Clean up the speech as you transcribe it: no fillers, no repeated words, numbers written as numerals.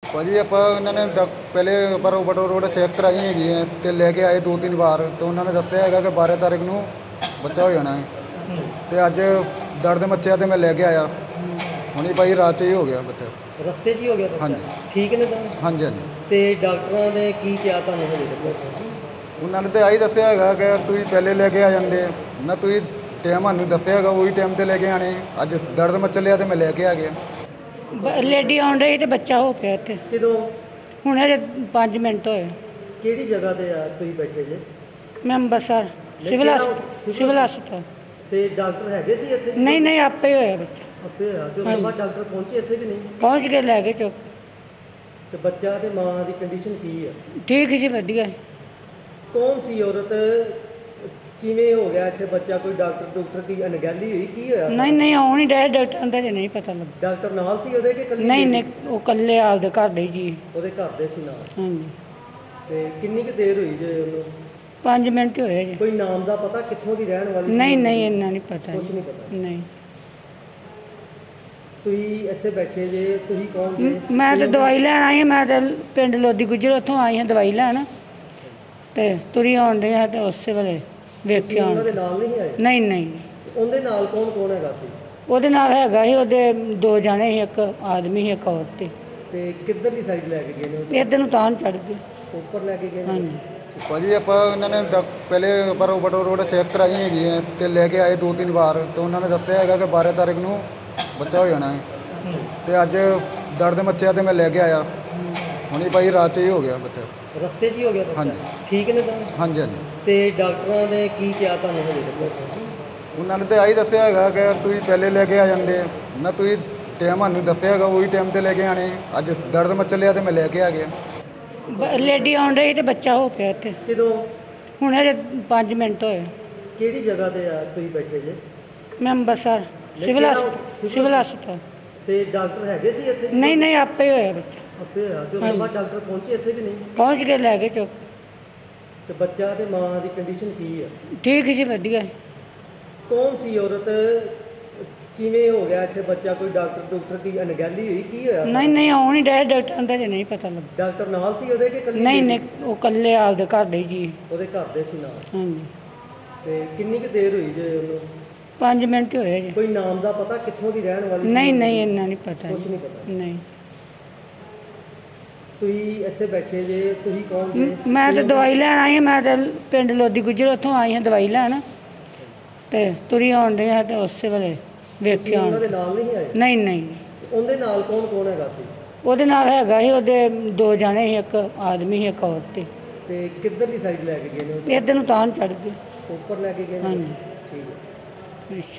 ਭਾਜੀ ਆਪਾਂ ਉਹਨਾਂ ਨੇ ਪਹਿਲੇ ਪਰ ਬਟੋ ਰੋਡ ਚੈੱਕ ਕਰਾਈ ਹੈਗੀ ਹੈ ਤੇ ਲੈ ਕੇ ਆਏ 2-3 ਵਾਰ ਤੇ ਉਹਨਾਂ ਨੇ ਦੱਸਿਆ ਹੈਗਾ ਕਿ 12 ਤਾਰੀਖ ਨੂੰ ਬੱਚਾ ਹੋ ਜਾਣਾ ਹੈ ਤੇ ਅੱਜ ਦਰਦ ਮੱਚਿਆ ਤੇ ਮੈਂ ਲੈ ਕੇ ਆਇਆ। ਹੁਣੀ ਭਾਈ ਰਾਤ 'ਚ ਹੀ ਹੋ ਗਿਆ ਬੱਚਾ। ਰਸਤੇ 'ਚ ਹੀ ਹੋ ਗਿਆ ਬੱਚਾ? ਹਾਂਜੀ। ਠੀਕ ਨੇ ਤਾਂ? ਹਾਂਜੀ ਹਾਂਜੀ। ਤੇ ਡਾਕਟਰਾਂ ਨੇ ਕੀ ਕਿਹਾ ਤੁਹਾਨੂੰ ਹਜੇ ਤੱਕ? ਉਹਨਾਂ ਨੇ ਤਾਂ ਆਹੀ ਦੱਸਿਆ ਹੈਗਾ ਕਿ ਤੁਸੀਂ ਪਹਿਲੇ ਲੈ ਕੇ ਆ ਜਾਂਦੇ। ਮੈਂ ਤੁਸੀਂ ਟਾਈਮ ਸਾਨੂੰ ਦੱਸਿਆ ਹੈਗਾ ਉਹੀ ਟਾਈਮ 'ਤੇ ਲੈ ਕੇ ਆਣੇ। ਅੱਜ ਦਰਦ ਮੱਚ ਲਿਆ ਤੇ ਮੈਂ ਲੈ ਕੇ ਆ ਗਿਆ। ਲੇਡੀ ਆਉਣ ਰਹੀ ਤੇ ਬੱਚਾ ਹੋ ਪਿਆ ਇੱਥੇ। ਕਿਦੋਂ? ਹੁਣ ਹਜੇ 5 ਮਿੰਟ ਹੋਏ। ਕਿਹੜੀ ਜਗ੍ਹਾ ਤੇ ਆ ਤੁਸੀਂ ਬੈਠੇ ਜੇ? ਮੈਂ ਅੰਬਰਸਰ ਸਿਵਲ ਹਸਪਤਾਲ। ਤੇ ਡਾਕਟਰ ਹੈਗੇ ਸੀ ਇੱਥੇ? ਨਹੀਂ ਆਪੇ ਹੋਇਆ ਬੱਚਾ। ਆਪੇ ਹੋਇਆ ਤੇ ਉਸ ਤੋਂ ਬਾਅਦ ਡਾਕਟਰ ਪਹੁੰਚੇ ਇੱਥੇ ਕਿ ਨਹੀਂ? ਪਹੁੰਚ ਕੇ ਲੈ ਕੇ ਚੁੱਕ। ਤੇ ਬੱਚਾ ਤੇ ਮਾਂ ਦੀ ਕੰਡੀਸ਼ਨ ਕੀ ਆ? ਠੀਕ ਜੀ, ਵਧੀਆ। ਕੌਣ ਸੀ ਔਰਤ? ਕਿਵੇਂ ਹੋ ਗਿਆ ਇੱਥੇ ਬੱਚਾ? ਕੋਈ ਡਾਕਟਰ ਦੀ ਅਣਗਹਿਲੀ ਹੋਈ? ਕੀ ਹੋਇਆ? ਨਹੀਂ ਆਉਣ ਹੀ ਡਿਆ ਡਾਕਟਰਾਂ ਦਾ ਜੇ ਨਹੀਂ ਪਤਾ ਲੱਗਾ। ਡਾਕਟਰ ਨਾਲ ਸੀ ਉਹਦੇ ਕਿ ਇਕੱਲੀ? ਨਹੀਂ ਉਹ ਇਕੱਲੇ ਆਪਦੇ ਘਰ ਦੇ ਜੀ। ਉਹਦੇ ਘਰ ਦੇ ਸੀ ਨਾਲ? ਹਾਂਜੀ। ਤੇ ਕਿੰਨੀ ਕੁ ਦੇਰ ਹੋਈ ਜੇ ਉਹਨੂੰ? 5 ਮਿੰਟ ਹੋਏ ਜੇ। ਕੋਈ ਨਾਮ ਦਾ ਪਤਾ ਕਿੱਥੋਂ ਦੀ ਰਹਿਣ ਵਾਲੀ? ਨਹੀਂ ਇੰਨਾ ਨਹੀਂ ਪਤਾ। ਕੁਛ ਨਹੀਂ ਪਤਾ? ਨਹੀਂ। ਤੁਸੀਂ ਇੱਥੇ ਬੈਠੇ ਜੇ, ਤੁਸੀਂ ਕੌਣ ਜੇ? ਮੈਂ ਤਾਂ ਦਵਾਈ ਲੈਣ ਆਈ ਹਾਂ। ਮੈਂ ਤਾਂ ਪਿੰਡ ਲੋਦੀ ਗੁੱਜਰ ਉੱਥੋਂ ਆਈ ਹਾਂ ਦਵਾਈ ਲੈਣ ਤੇ ਤੁਰੀ ਆਉਣ ਡਈ ਹਾਂ ਤੇ ਉਸੇ ਵੇਲੇ ਵੇਖਿਆ। ਉਹਨਾਂ ਦੇ ਨਾਲ ਨਹੀਂ ਆਏ? ਨਹੀਂ। ਉਹਦੇ ਨਾਲ ਕੌਣ ਹੈਗਾ ਸੀ? ਉਹਦੇ ਨਾਲ ਹੈਗਾ ਸੀ ਉਹਦੇ 2 ਜਾਣੇ ਸੀ, ਇੱਕ ਆਦਮੀ ਸੀ, ਇੱਕ ਔਰਤ ਸੀ। ਤੇ ਕਿੱਧਰਲੀ ਸਾਈਡ ਲੈ ਕੇ ਗਏ ਨੇ? ਇੱਧਰ ਨੂੰ ਤਾਂ ਚੜ ਗਏ। ਉੱਪਰ ਲੈ ਕੇ ਗਏ ਨੇ? ਹਾਂਜੀ। ਭਾਜੀ ਆਪਾਂ ਉਹਨਾਂ ਨੇ ਪਹਿਲੇ ਪਰ ਬਟੋ ਰੋਡ ਚੈੱਕ ਕਰਾਈ ਹੈਗੀ ਹੈ ਤੇ ਲੈ ਕੇ ਆਏ 2-3 ਵਾਰ ਤੇ ਉਹਨਾਂ ਨੇ ਦੱਸਿਆ ਹੈਗਾ ਕਿ 12 ਤਾਰੀਖ ਨੂੰ ਬੱਚਾ ਹੋ ਜਾਣਾ ਹੈ ਤੇ ਅੱਜ ਦਰਦ ਮੱਚਿਆ ਤੇ ਮੈਂ ਲੈ ਕੇ ਆਇਆ। ਹੁਣੀ ਭਾਈ ਰਾਤ 'ਚ ਹੀ ਹੋ ਗਿਆ ਬੱਚਾ। ਰਸਤੇ 'ਚ ਹੀ ਹੋ ਗਿਆ ਬੱਚਾ? ਹਾਂਜੀ। ਠੀਕ ਨੇ ਤਾਂ? ਹਾਂਜੀ ਹਾਂਜੀ। ਤੇ ਡਾਕਟਰਾਂ ਨੇ ਕੀ ਕਿਹਾ ਤੁਹਾਨੂੰ ਹਜੇ ਤੱਕ? ਉਹਨਾਂ ਨੇ ਤਾਂ ਆਹੀ ਦੱਸਿਆ ਹੈਗਾ ਕਿ ਤੁਸੀਂ ਪਹਿਲੇ ਲੈ ਕੇ ਆ ਜਾਂਦੇ। ਮੈਂ ਤੁਸੀਂ ਟਾਈਮ ਸਾਨੂੰ ਦੱਸਿਆ ਹੈਗਾ ਉਹੀ ਟਾਈਮ 'ਤੇ ਲੈ ਕੇ ਆਣੇ। ਅੱਜ ਦਰਦ ਮੱਚ ਲਿਆ ਤੇ ਮੈਂ ਲੈ ਕੇ ਆ ਗਿਆ। ਲੇਡੀ ਆਉਣ ਰਹੀ ਤੇ ਬੱਚਾ ਹੋ ਪਿਆ ਇੱਥੇ। ਕਿਦੋਂ? ਹੁਣ ਹਜੇ 5 ਮਿੰਟ ਹੋਏ। ਕਿਹੜੀ ਜਗ੍ਹਾ ਤੇ ਆ ਤੁਸੀਂ ਬੈਠੇ ਜੇ? ਮੈਂ ਅੰਬਰਸਰ ਸਿਵਲ ਹਸਪਤਾਲ। ਤੇ ਡਾਕਟਰ ਹੈਗੇ ਸੀ ਇੱਥੇ? ਨਹੀਂ ਆਪੇ ਹੋਇਆ ਬੱਚਾ। ਆਪੇ ਹੋਇਆ ਤੇ ਉਸ ਤੋਂ ਬਾਅਦ ਡਾਕਟਰ ਪਹੁੰਚੇ ਇੱਥੇ ਕਿ ਨਹੀਂ? ਪਹੁੰਚ ਕੇ ਲੈ ਕੇ ਚੁੱਕ। ਤੇ ਬੱਚਾ ਤੇ ਮਾਂ ਦੀ ਕੰਡੀਸ਼ਨ ਕੀ ਆ? ਠੀਕ ਜੀ, ਵਧੀਆ। ਕੌਣ ਸੀ ਔਰਤ? ਕਿਵੇਂ ਹੋ ਗਿਆ ਇੱਥੇ ਬੱਚਾ? ਕੋਈ ਡਾਕਟਰ ਦੀ ਅਣਗਹਿਲੀ ਹੋਈ? ਕੀ ਹੋਇਆ? ਨਹੀਂ ਆਉਣ ਹੀ ਡਿਆ ਡਾਕਟਰਾਂ ਦਾ ਜੇ ਨਹੀਂ ਪਤਾ ਲੱਗਾ। ਡਾਕਟਰ ਨਾਲ ਸੀ ਉਹਦੇ ਕਿ ਇਕੱਲੀ? ਨਹੀਂ ਉਹ ਇਕੱਲੇ ਆਪਦੇ ਘਰ ਦੇ ਜੀ। ਉਹਦੇ ਘਰ ਦੇ ਸੀ ਨਾਲ? ਹਾਂਜੀ। ਤੇ ਕਿੰਨੀ ਕੁ ਦੇਰ ਹੋਈ ਜੇ ਉਹਨੂੰ? 5 ਮਿੰਟ ਹੋਏ ਜੇ। ਕੋਈ ਨਾਮ ਦਾ ਪਤਾ ਕਿੱਥੋਂ ਦੀ ਰਹਿਣ ਵਾਲੀ? ਨਹੀਂ ਇੰਨਾ ਨਹੀਂ ਪਤਾ। ਕੁਛ ਨਹੀਂ ਪਤਾ? ਨਹੀਂ। ਤੁਸੀਂ ਇੱਥੇ ਬੈਠੇ ਜੇ, ਤੁਸੀਂ ਕੌਣ ਜੇ? ਮੈਂ ਤਾਂ ਦਵਾਈ ਲੈਣ ਆਈ ਹਾਂ। ਮੈਂ ਤਾਂ ਪਿੰਡ ਲੋਦੀ ਗੁੱਜਰ ਉੱਥੋਂ ਆਈ ਹਾਂ ਦਵਾਈ ਲੈਣ ਤੇ ਤੁਰੀ ਆਉਣ ਡਈ ਹਾਂ ਤੇ ਉਸੇ ਵੇਲੇ ਵੇਖਿਆ। ਉਹਨਾਂ ਦੇ ਨਾਲ ਨਹੀਂ ਆਏ? ਨਹੀਂ। ਉਹਦੇ ਨਾਲ ਕੌਣ ਹੈਗਾ ਸੀ? ਉਹਦੇ ਨਾਲ ਹੈਗਾ ਸੀ ਉਹਦੇ 2 ਜਾਣੇ ਸੀ, ਇੱਕ ਆਦਮੀ ਸੀ, ਇੱਕ ਔਰਤ ਸੀ। ਤੇ ਕਿੱਧਰਲੀ ਸਾਈਡ ਲੈ ਕੇ ਗਏ ਨੇ? ਇੱਧਰ ਨੂੰ ਤਾਂ ਚੜ ਗਏ। ਉੱਪਰ ਲੈ ਕੇ ਗਏ ਨੇ? ਹਾਂਜੀ। ਠੀਕ ਹੈ। ਅੱਛਾ।